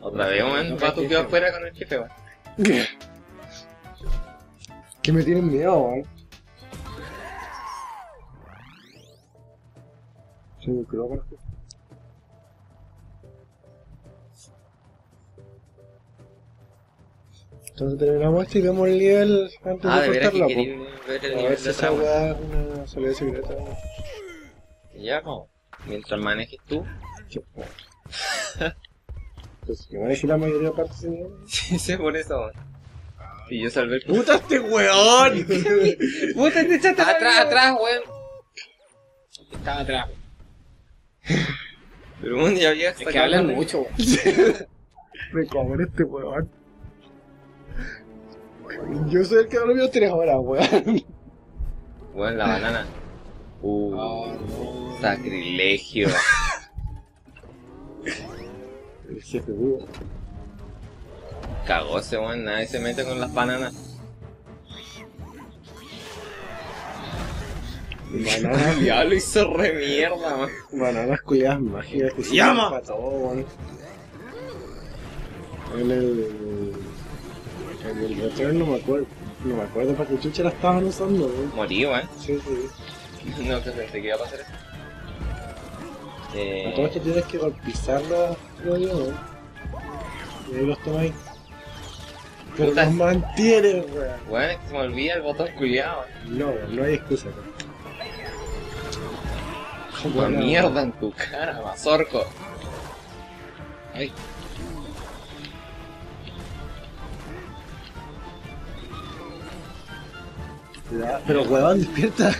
Otra vez, weón, va tu quedó afuera con el jefe, weón. Que me tienen miedo, weón. Se me quedó por aquí. Entonces terminamos esto y vemos el nivel antes Ah, de de veras que cortarlo, quería ver el a nivel ver de si esa otra, weón. weá es una salida secreta. Ya, como. Mientras manejes tú. Pues que maneje la mayoría de partes de nivel. Sí, sé por eso, weón. Y yo salvé el ¡Puta este weón! ¡Puta te echaste Atrás, atrás, weón. Estaba atrás. Pero un día había Es que hablan mucho, weón. Me cobre este weón. Yo soy el que dormió 3 horas, weón. Weón, la banana. No. Sacrilegio. El jefe, weón. Cagó ese weón, nadie se mete con las bananas. Bananas, Ya lo hizo re mierda, weón. bananas culiadas mágicas que se ¡Llama! para todo, weón. En el retorno no me acuerdo para qué chucha la estaban usando, weón. Morí, weón. Sí, sí. No, que pensé que iba a pasar eso. A todo esto tienes que golpizarla, creo yo, weón. Y ahí los tomáis. Pero Puta. los mantienes, weón. Weón, es que se me olvida el botón culiado. No, weón, no hay excusa, weón. Como mierda en tu cara, mazorco. Ay. Pero weón, despierta.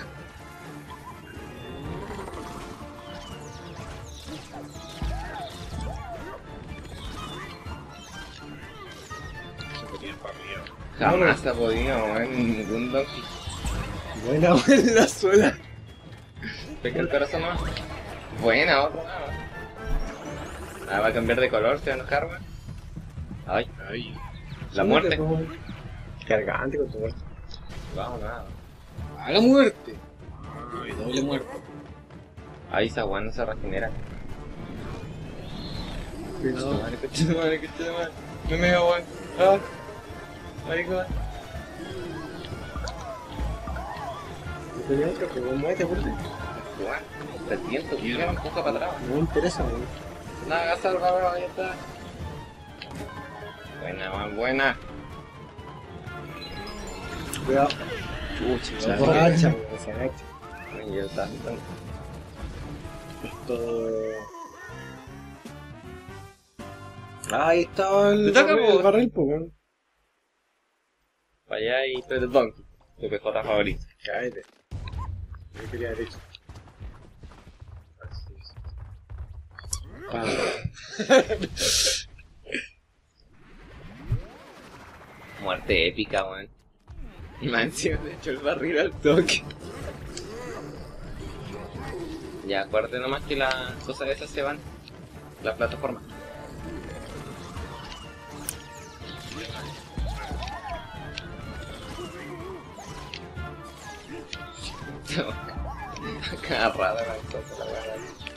Jamás se ha podido, weón, ningún donkey. Buena, weón, la suela. Pesca el corazón nomás. Buena, otra más. Ah, va a cambiar de color, se va a enojar, weón. Ay, Ay. la muerte. Cargante con tu muerte. Vamos, nada. A la muerte. Ay, doble muerte. Ay, esa weón no se regenera. Cuidado. Madre, coche de madre, coche de madre. No me veo, weón. Ah, marico, weón. Yo tenía otro que vos muévete, por favor. Weón, te siento, que me empuja para atrás. No me interesa, weón. Nada, gastar, weón, ya está. Buena, weón, buena. Cuidado. Chucha, Se agacha, weón, se agacha. weón, ya está. Esto... Ahí estaba Te el toca, barril, po. el barril, pues, weón. Para allá y tú eres Donkey, tu PJ favorito. Cállate. Yo quería derecho. Muerte épica, weón. Más encima de hecho el barril al toque. Ya, acuérdate nomás que las cosas esas se van. La plataforma. Agarrada la cosa, la verdad.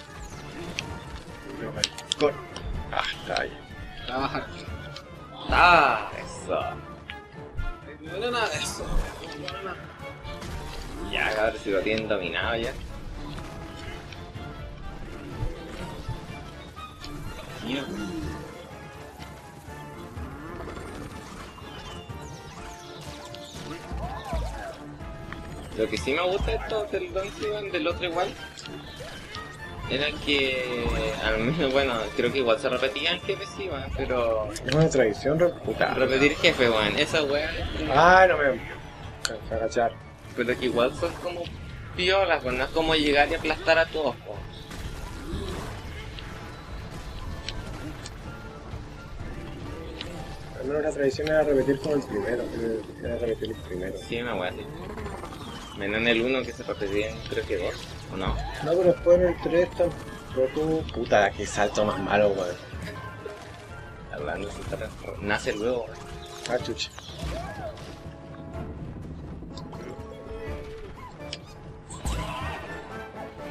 Ah, está ahí. Trabajar. Ah, eso. No era nada de eso. Ya, cabrón, si lo tienen dominado ya. Lo que sí me gusta de esto del Donkey del otro igual era que al menos, bueno, creo que igual se repetían jefes, sí, weón, pero Es una tradición reputada. repetir jefe, weón, esa weá, Ah, no me... agachar. pero que igual son como piolas, weón, no es como llegar y aplastar a todos, weón. Al menos la tradición era repetir como el primero. Era repetir el primero. Sí, una weá así. Menos en el 1 que se repetían, creo que 2, ¿o no? No, pero después en el 3 tampoco... Puta, qué salto más malo, weón. Hablando de nace luego, weón. Ah, chucha.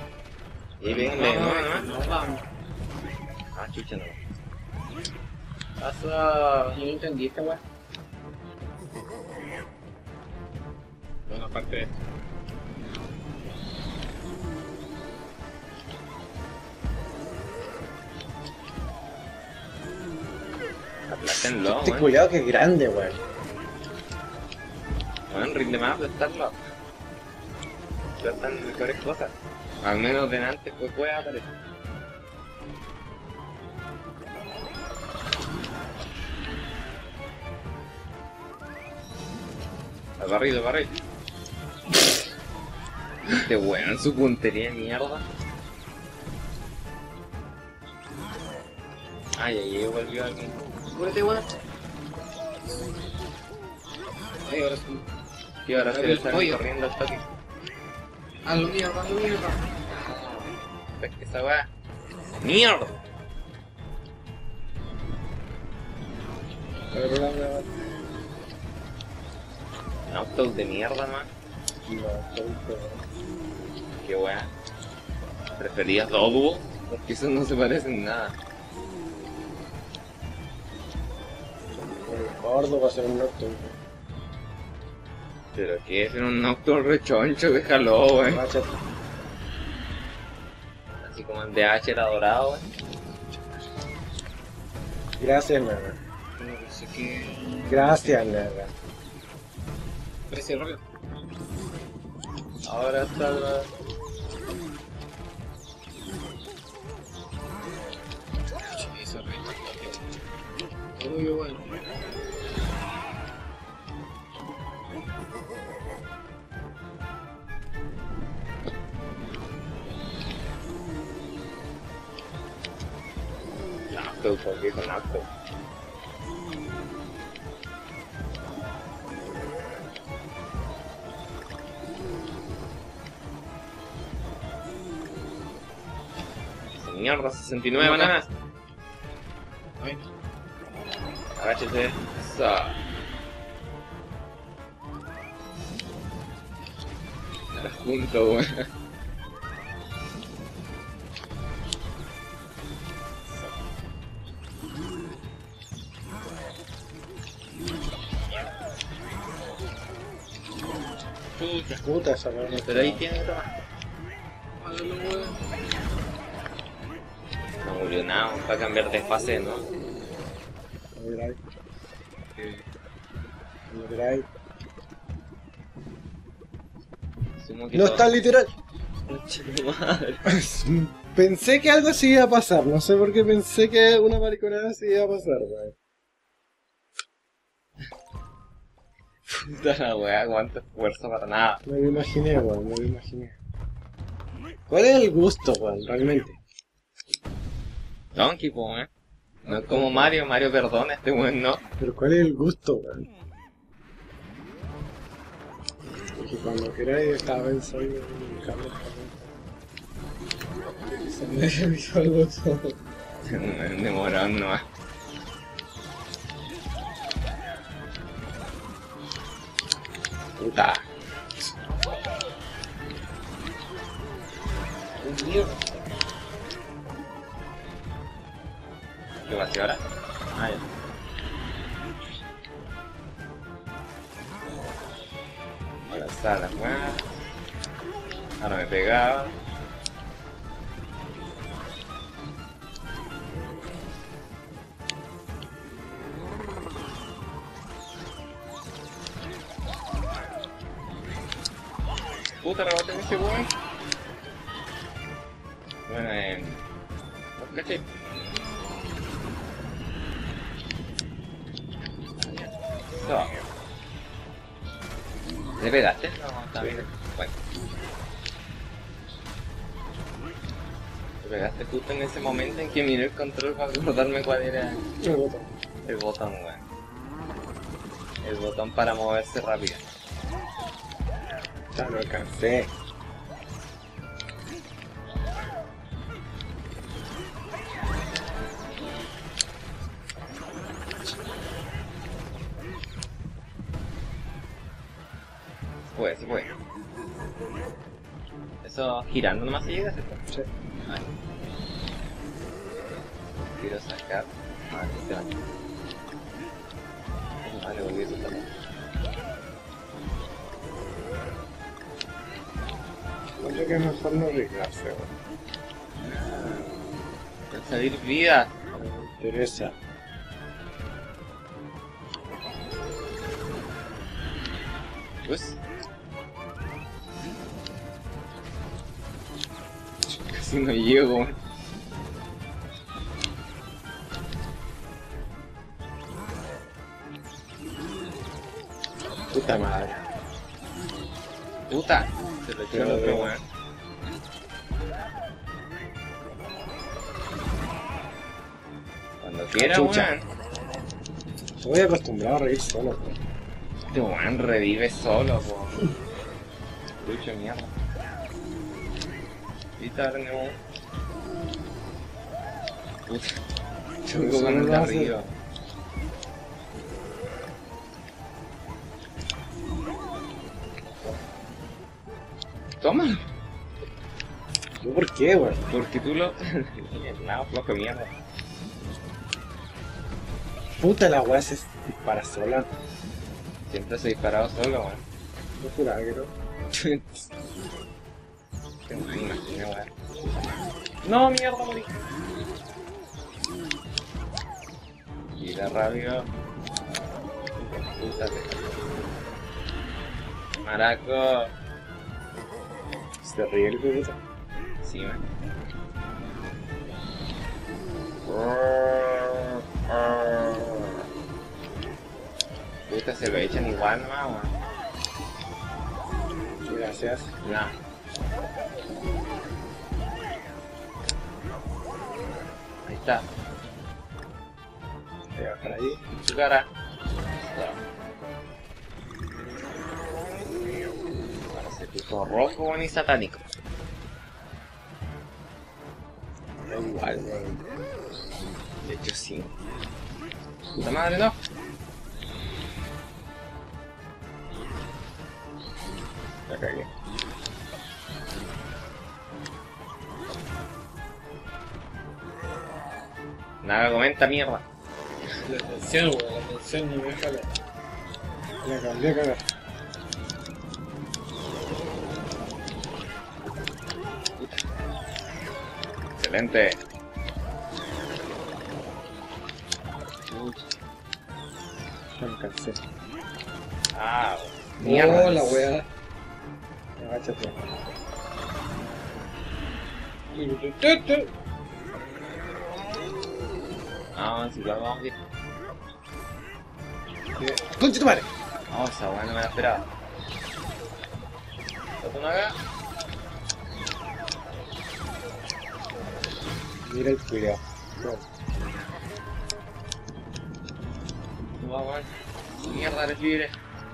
Y venga, no, no, no. No, vamos. Ah, chucha, no. Pasa... Yo no entendí esta weá. Bueno, aparte de esto. Aplástenlo, Este weón. culiao que es grande, weón. Weón, rinde más aplastarlo. Aplastan mejores cosas. Al menos de antes pues puede aparecer. Al barril, al barril. Este weón, su puntería de mierda. Ay, ahí volvió alguien. Cúrate, weón. Ay, ahora sí. Y ahora se le sale Oye. corriendo al toque. A lo mierda, a lo mierda. Es que esa weá. ¡Mierda! Autos de mierda, man. Qué weá. ¿Preferías Doduo? Porque esos no se parecen en nada. Gordo va a ser un auto. Pero que es un auto rechoncho, déjalo, weón. Machete. Así como el DH era dorado, weón. Gracias, nada. No sé qué... Gracias, nada. Parece rápido. Ahora está la... Eso es rápido. Uy, bueno. Auto, porque con auto. Mierda, 69 bananas. Ay, Agáchese. Eso. Ahora junto, weón. puta. Puta esa weón. Pero ahí tiene otra más. Hágalo, weón. No murió nada, para cambiar de fase, ¿no? No miráis. No miráis. Asumo que No todo- está literal. Concha de madre. Pensé que algo así iba a pasar. No sé por qué pensé que una mariconada así iba a pasar, weón. Puta la weá, cuánto esfuerzo para nada. Me lo imaginé, weón. Me lo imaginé. ¿Cuál es el gusto, weón? Realmente. Donkey, po, No es como Mario, Mario perdona, este weón no. Pero ¿cuál es el gusto, weón? Porque cuando queráis estaba pensando en un cambio. Se me dio el gusto. Demorado nomás. Puta. ¿Qué va a hacer ahora? Ah, ya. Ahora está la weá. Ahora me pegaba. Puta, rebote en ese weón. Bueno, ¿no caché? No. ¿Le pegaste? No, está bien. Bueno. Le pegaste justo en ese momento en que miré el control para recordarme cuál era El botón. el botón, weón. El botón para moverse rápido. Ya no alcancé. Pues, sí puede. Eso girando nomás se llega, ¿cierto? Sí. Ahí. Quiero sacar. Ah, aquí se va. le volví a soltar. Creo que es mejor no arriesgarse, weón. Con salir vida. No me interesa. Pues. Casi no llego, weón. Puta madre. Puta. Se lo echó el otro, weón. Cuando quiera, Chucha. weón. Estoy acostumbrado a reír solo, weón. Este weón revive solo, po. Lucho de mierda. ¿Viste ahora tenemos? Puta. Chungo con el de arriba. Toma. ¿Yo por qué, weón? Porque tú lo... No, flojo de mierda. Puta, la weá se dispara sola. Siempre se ha disparado solo, weón. No juraba que no. Te imaginas, weón. No, mierda, morí. Vida rápido. Puta, Maraco. Se ríe el puta. Sí, man. Puta, se lo echan igual nomás, weón. Gracias. No. Ahí está. Voy a bajar ahí. Su cara. Parece tipo rojo, weón, y satánico. Da igual, weón. De hecho, sí. Puta madre, no. La cagué. Nada, comenta mierda. La tensión, weón, la tensión no me deja la... La cambié a cagar. Excelente. Ya me cansé. Ah, mierda. Oh, la weá. Agáchate. Ah, si lo vamos bien. ¡Concha tu madre! No, esa weá no me la esperaba. ¿Toco una acá? Mira el culiao. Tú vas, weón. Mierda, eres libre.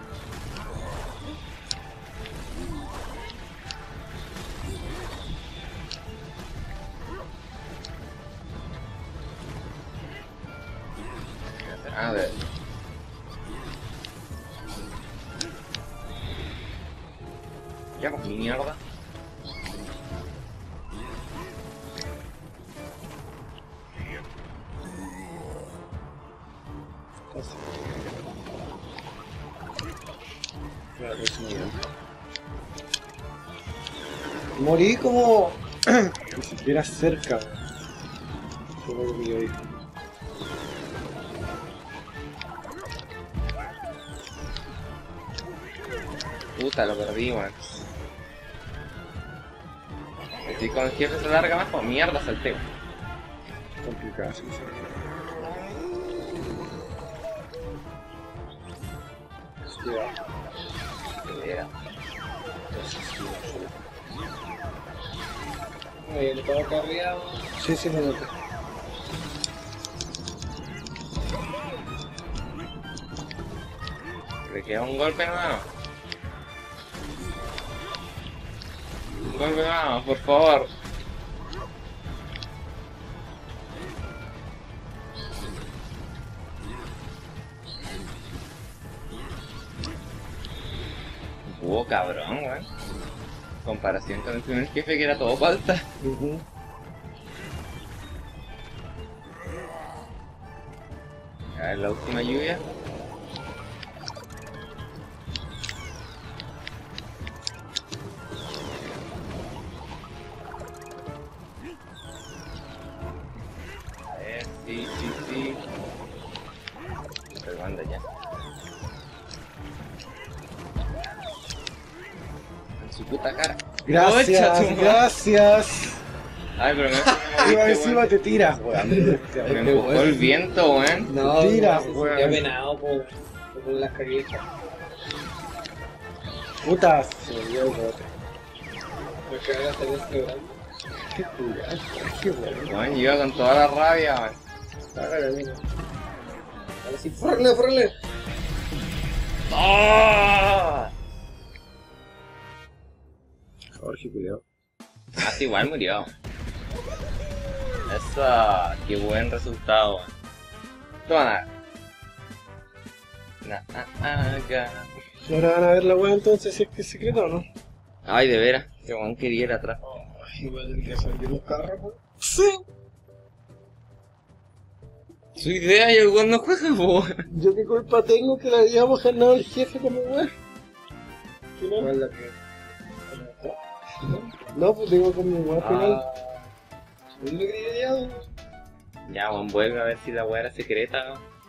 A ver. Ya, pues mierda. Casi. Claro, es un nivel. Morí como... ni siquiera cerca. Como lo que yo dije. Puta, lo perdí, weón. Estoy con el jefe se larga más, pues mierda, salteo. Complicado, sí. Cuidado. Era. Oye, le estaba carreado. Sí, sí, me noté. Le queda un golpe nomás. Un golpe nomás, por favor. Cabrón, weón. Comparación con el primer jefe que era todo falta. A ver, la última lluvia. puta cara. Gracias, Concha tu madre. gracias. Ay, pero me Y más encima te tiras, weón. Me empujó el viento, weón. No, Tira, no, weón. ya penado, po. Con las caguitas. Puta, se volvió el bote. Me cagaste en este programa. Qué cuidado, qué bueno. Weón, iba con toda la rabia, weón. Cágale, amigo. Ahora sí, ¡fórale, fórale! ¡Oh! Jorge, cuidado. Así igual murió. Eso, qué buen resultado, weón. Toma. ¿Y ahora van a ver la weá entonces si es que es secreto o no? Ay, de veras, que weón quería ir atrás. Igual tendría que salir los carros, weón. Sí. Su idea y el weón no juega, po. ¿Yo qué culpa tengo que le habíamos ganado el jefe como weá? ¿Qué no? ¿Cuál es la que? No, pues digo con mi weá final. Ah. ¿Es lo que quería ya? Ya, weón, vuelve a ver si la weá era secreta, weón.